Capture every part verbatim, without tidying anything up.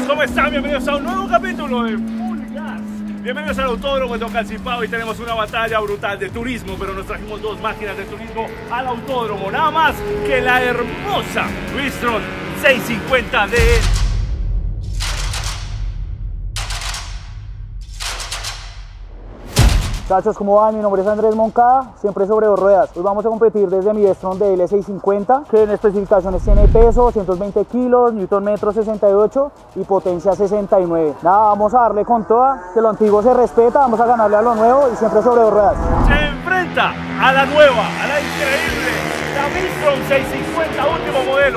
amigos, ¿cómo están? Bienvenidos a un nuevo capítulo de Full Gas. Bienvenidos al Autódromo de Tocancipá. Y tenemos una batalla brutal de turismo, pero nos trajimos dos máquinas de turismo al autódromo. Nada más que la hermosa Wistron seiscientos cincuenta D. Muchachos, ¿cómo van? Mi nombre es Andrés Moncada, siempre sobre dos ruedas. Hoy vamos a competir desde mi Wistron de L seiscientos cincuenta, que en especificaciones tiene peso doscientos veinte kilos, newton metro sesenta y ocho y potencia sesenta y nueve. Nada, vamos a darle con toda, que lo antiguo se respeta, vamos a ganarle a lo nuevo y siempre sobre dos ruedas. Se enfrenta a la nueva, a la increíble, la Wistron seiscientos cincuenta último modelo.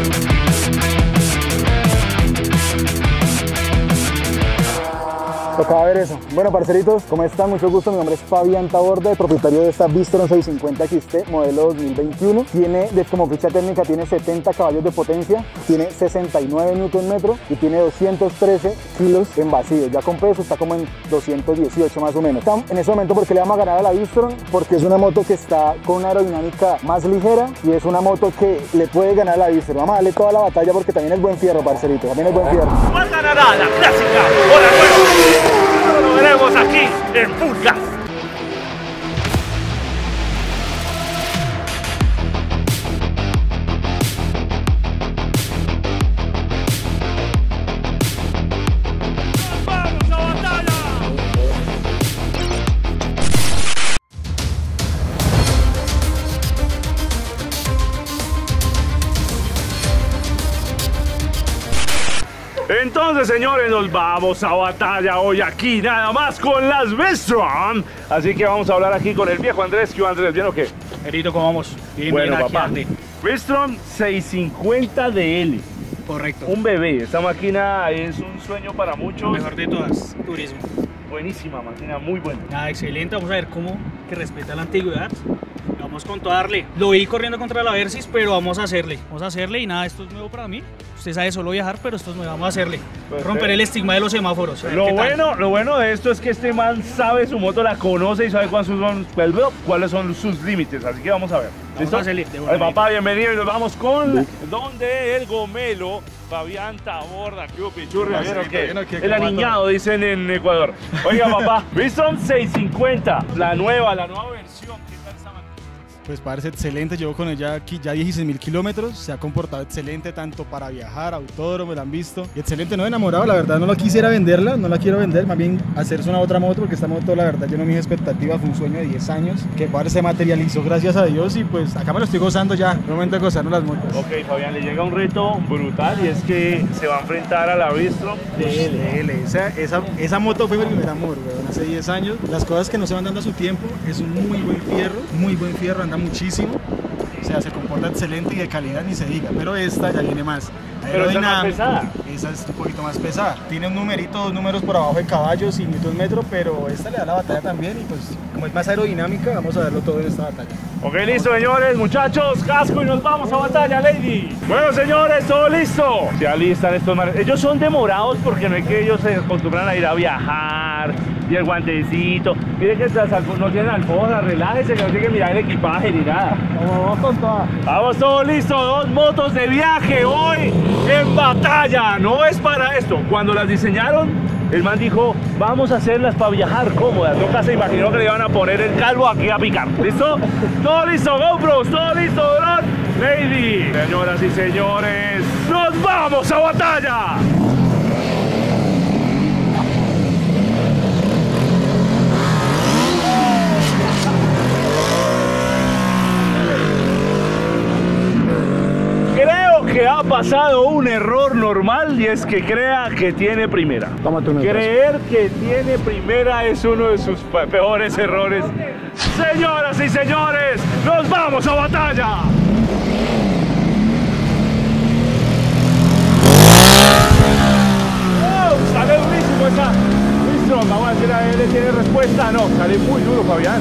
Tocaba ver eso. Bueno, parceritos, ¿cómo están? Mucho gusto, mi nombre es Fabián Taborda, el propietario de esta Wistron seiscientos cincuenta X T modelo dos mil veintiuno. Tiene, de, como ficha técnica, tiene setenta caballos de potencia, tiene sesenta y nueve newton metro y tiene doscientos trece kilos en vacío. Ya con peso está como en doscientos dieciocho más o menos. En ese momento, ¿por qué le vamos a ganar a la Wistron? Porque es una moto que está con una aerodinámica más ligera y es una moto que le puede ganar a la Wistron. Vamos a darle toda la batalla porque también es buen fierro, parcerito, también es buen fierro. ¿Cuál ganará? ¿La clásica o la nueva? Lo veremos aquí en Full Gas. ¡Vamos a batalla! Entonces, señores, nos vamos a batalla hoy aquí, nada más con las Wistron. Así que vamos a hablar aquí con el viejo Andrés. ¿Qué Andrés? ¿Bien o qué? Erito, ¿cómo vamos? Bien, bueno, bien, papá. aquí, Wistron seiscientos cincuenta D L. correcto. Un bebé. Esta máquina es un sueño para muchos. Mejor de todas, turismo. Buenísima máquina, muy buena. Nada, excelente. Vamos a ver cómo que respeta la antigüedad. Vamos con todo a darle. Lo vi corriendo contra la Versys, pero vamos a hacerle. Vamos a hacerle y nada, esto es nuevo para mí. Usted sabe solo viajar, pero esto es nuevo. Vamos a hacerle. Pues Romper sí. el estigma de los semáforos. Lo bueno, lo bueno de esto es que este man sabe su moto, la conoce y sabe cuáles son, cuáles son sus límites. Así que vamos a ver. Vamos ¿Listo? a hacerle. Ay, papá, bienvenido y nos vamos con donde el gomelo Fabián Taborda. ¿Qué hubo, pichurria? ¿Bien o qué? bien, ok, El ¿cómo va aniñado, dicen en Ecuador. Oiga, papá, Wistron seiscientos cincuenta, la nueva, la nueva versión. ¿Qué tal esta máquina? Pues parece excelente, llevo con ella aquí ya dieciséis mil kilómetros, se ha comportado excelente tanto para viajar, autódromo, la han visto. Y excelente, no enamorado, la verdad no la quisiera venderla, no la quiero vender, más bien hacerse una otra moto, porque esta moto la verdad llenó mis expectativas, fue un sueño de diez años, que padre se materializó gracias a Dios y pues acá me lo estoy gozando ya, es momento de gozarnos las motos. Ok, Fabián, le llega un reto brutal y es que se va a enfrentar a la Wistron D L. D L, esa, esa, esa moto fue mi primer amor, weón, hace diez años. Las cosas que no se van dando a su tiempo, es un muy buen fierro, muy buen fierro, anda muchísimo, o sea, se comporta excelente y de calidad ni se diga, pero esta ya viene más Pero esa es más pesada. Esa es un poquito más pesada, tiene un numerito, dos números por abajo en caballos y newton metro, pero esta le da la batalla también y pues como es más aerodinámica, vamos a verlo todo en esta batalla. Ok, listo, señores, muchachos, casco y nos vamos a batalla, lady. Bueno, señores, todo listo. Se alistan estos manes. Ellos son demorados porque no es que ellos se acostumbran a ir a viajar y el guantecito. Miren que no tienen alfombra, relájense, que no tienen que mirar el equipaje ni nada. Vamos con toda. Vamos, todo listo, dos motos de viaje hoy en batalla. No es para esto. Cuando las diseñaron, el man dijo, vamos a hacerlas para viajar cómodas. Nunca se imaginó que le iban a poner el calvo aquí a picar. ¿Listo? Todo listo, GoPros, todo listo, Drone, lady. Señoras y señores, ¡nos vamos a batalla! Que ha pasado un error normal y es que crea que tiene primera. Creer que tiene primera es uno de sus peores errores. Señoras y señores, nos vamos a batalla. Oh, sale durísimo esa Wistron. Vamos a decir a él, ¿tiene respuesta? No, sale muy duro, Fabián.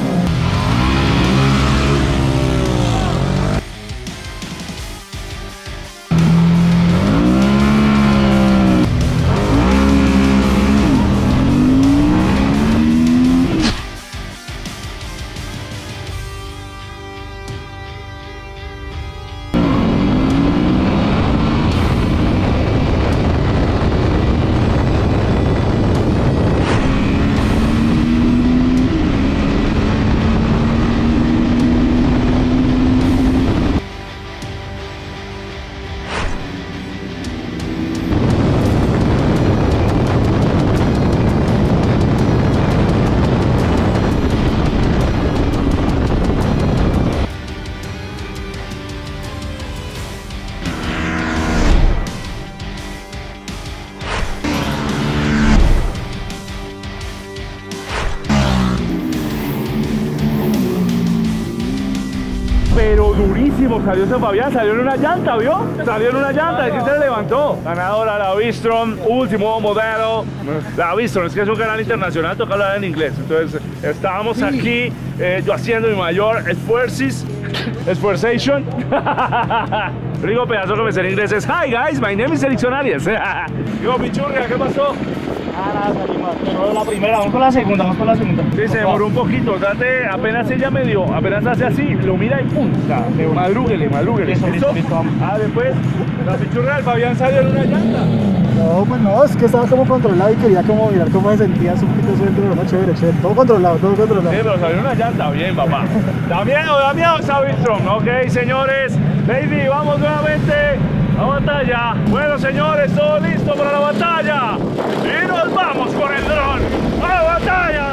durísimo salió ese Fabián, salió en una llanta, ¿vio? Salió en una llanta, aquí se le levantó. Ganadora la Bistrom, último modelo. La Bistrom, es que es un canal internacional, toca hablar en inglés. Entonces, estábamos aquí, eh, yo haciendo mi mayor esfuerzos, esfuerzation. El único pedazo que me sé en inglés es Hi guys, my name is Erickson Arias. Digo, Pichurria, ¿qué pasó? Ah, nada, salimos. Pero la primera, vamos con la segunda, vamos con la segunda. Sí, se demoró un poquito, trate, apenas ella me dio, apenas hace así, lo mira y pum, madrúguele, madrúguele. Listo, listo, listo, vamos. Ah, después, la Pichurria del Fabián salió en una llanta. No, pues no, es que estaba como controlado y quería como mirar cómo se sentía un poquito suelto, pero no, chévere, chévere. Todo controlado, todo controlado. Sí, pero salió en una llanta, bien, papá. Da miedo, da miedo esa Bistrom. Ok, señores, Lady, vamos nuevamente a batalla. Bueno, señores, todo listo para la batalla. Y nos vamos con el dron a la batalla.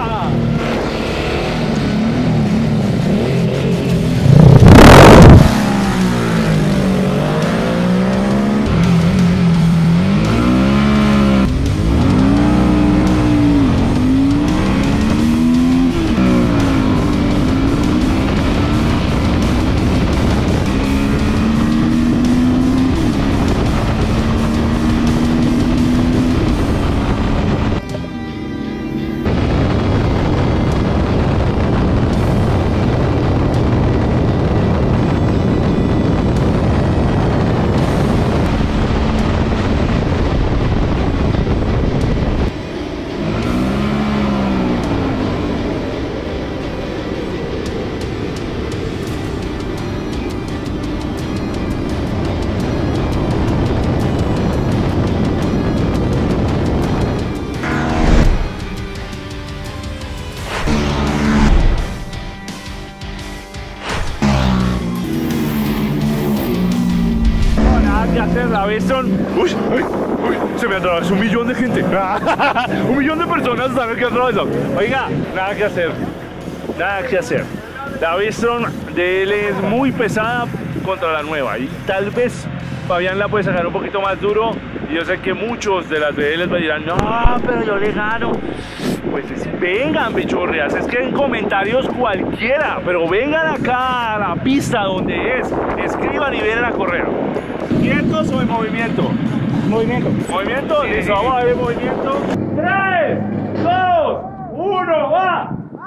La Bistrom, uy, uy, uy, se me atravesó un millón de gente. Un millón de personas saben que atravesó. Oiga, nada que hacer, nada que hacer. La Bistrom de él es muy pesada contra la nueva y tal vez Fabián la puede sacar un poquito más duro. Y yo sé que muchos de las de él me dirán, no, pero yo le gano. Pues es, vengan, bichorrias, es que en comentarios cualquiera, pero vengan acá a la pista donde es, escriban y vienen a correr. ¿Quietos o en movimiento? Movimiento. ¿Movimiento? Sí, listo, vamos a ver el movimiento. tres, dos, uno, va.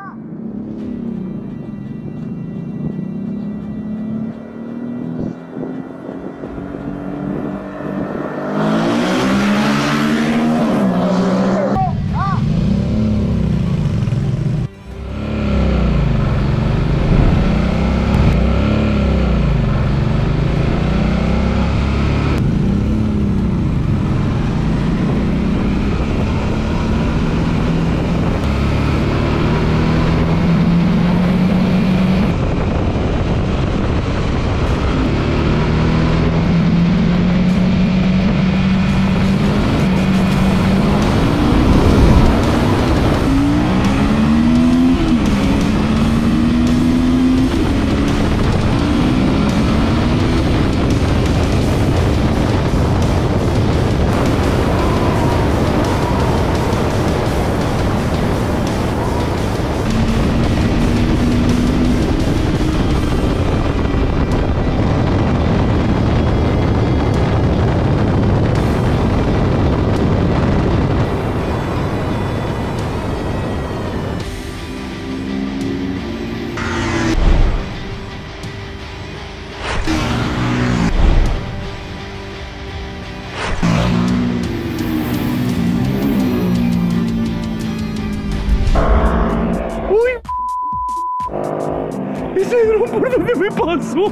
Ese dron por donde me pasó.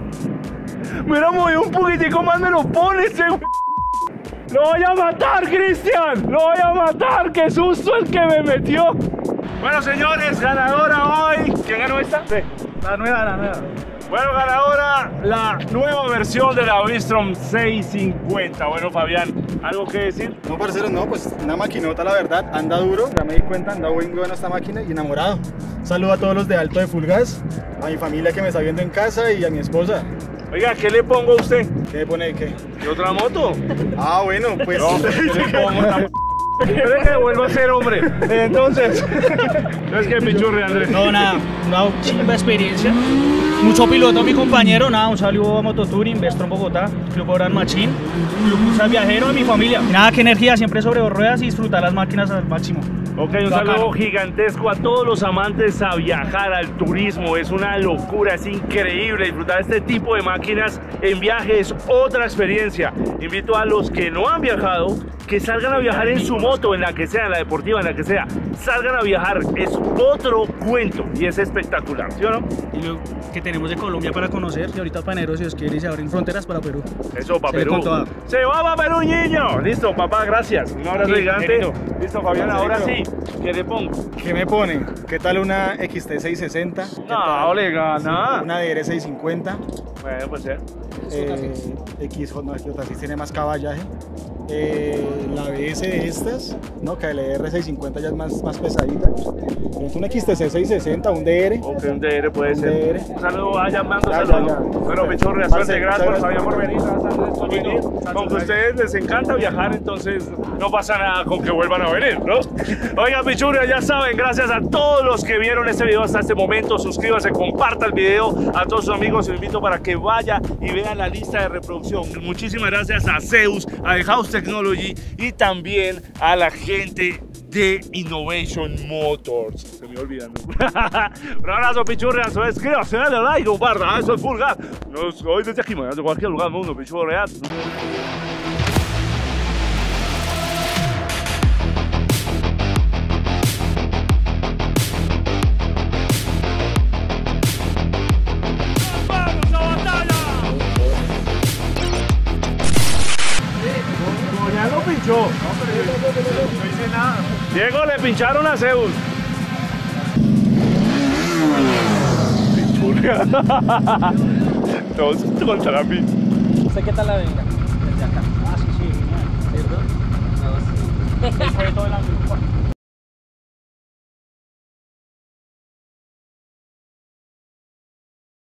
Me hubiera movido un poquitico más, me lo pone ese. Lo voy a matar, Cristian. Lo voy a matar. Qué susto el que me metió. Bueno, señores, ganadora hoy. ¿Quién ganó esta? Sí, la nueva, la nueva. Bueno, ganadora la nueva versión de la Bistrom seiscientos cincuenta. Bueno, Fabián, ¿algo que decir? No, parcero, no, pues una maquinota, la verdad, anda duro, ya me di cuenta, anda muy buena esta máquina y enamorado. Saludo a todos los de Alto de Full Gas, a mi familia que me está viendo en casa y a mi esposa. Oiga, ¿qué le pongo a usted? ¿Qué le pone qué? ¿Y otra moto? Ah, bueno, pues... No, ¿qué le pongo? Espera que vuelva a ser hombre. Entonces, es que pichurri, Andrés. No, nada, una chimba experiencia. Mucho piloto, mi compañero, nada, un saludo a Mototouring, Vestro en Bogotá, Club Oran Machín, Club Cruzal Viajero, a mi familia. Nada, qué energía, siempre sobre dos ruedas y disfrutar las máquinas al máximo. Ok, un saludo gigantesco a todos los amantes a viajar, al turismo. Es una locura, es increíble disfrutar este tipo de máquinas en viaje, es otra experiencia. Invito a los que no han viajado que salgan a viajar en su moto, en la que sea, en la deportiva, en la que sea. Salgan a viajar, es otro cuento y es espectacular, ¿sí o no? Y lo que tenemos de Colombia para conocer, y ahorita para enero, si Dios quiere, y se abren fronteras para Perú. Eso, para Se Perú. Se va para Perú, niño. Listo, papá, gracias. Un abrazo Sí, gigante. querido. Listo, Fabián, ahora sí. ¿Qué le pongo? ¿Qué me pone? ¿Qué tal una X T seiscientos sesenta? ¿Qué No, tal? le gana. Una D R seiscientos cincuenta. Bueno, pues ser. Eh, X, no, es que otra sí tiene más caballaje. Eh, la B S de estas, no, que la R seiscientos cincuenta ya es más, más pesadita. Es una X T C seiscientos sesenta, un D R. Ok, un D R puede Un ser. D R. Un saludo a Llamando, Ya, saludo. ya, ya. Bueno, Pichurria, Parce, suerte, gracias por muchas Fabián por venir. Gracias, Andrés, por venir. Mucho. Aunque a ustedes les encanta viajar, entonces no pasa nada con que vuelvan a venir, ¿no? Oigan, Pichurria, ya saben, gracias a todos los que vieron este video hasta este momento. Suscríbase, comparta el video a todos sus amigos. Los invito para que vaya y vean la lista de reproducción. Muchísimas gracias a Zeus, a The House Technology y también a la gente de Innovation Motors. Se me olvidan. Un abrazo, Pichurria. Suscríbase, dale like, comparta. Eso es full gas. Nos hoy desde aquí, de cualquier lugar del mundo, Pichurria. Pinchó. No, pero yo no hice nada. Diego, le pincharon a Zeus. Pinchurria. Todos contra mí. ¿Usted qué tal la venga? Desde acá. Ah, sí,